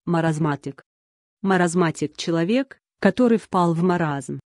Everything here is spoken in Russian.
Маразматик. Маразматик — человек, который впал в маразм.